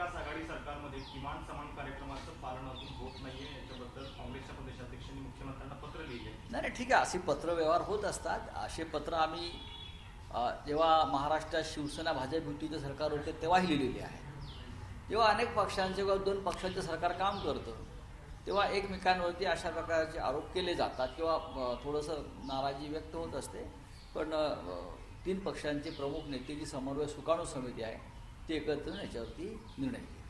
महाविकास आघाडी सरकारमध्ये किमान समान कार्यक्रमाचं पालन अजून होत नाहीये, याच्याबद्दल काँग्रेसच्या प्रदेशाध्यक्षांनी मुख्यमंत्र्यांना पत्र लिहिले. नाही ठीक आहे, असे पत्रव्यवहार होत असतात. असे पत्र आम्ही जेव्हा महाराष्ट्रात शिवसेना भाजप युतीचं सरकार होते तेव्हाही लिहिलेले आहे. जेव्हा अनेक पक्षांचे किंवा दोन पक्षांचं सरकार काम करतं तेव्हा एकमेकांवरती अशा प्रकारचे आरोप केले जातात किंवा थोडंसं नाराजी व्यक्त होत असते. पण तीन पक्षांचे प्रमुख नेते जी समन्वय सुकाणू समिती आहे ती एकत्र याच्यावरती निर्णय घेईल.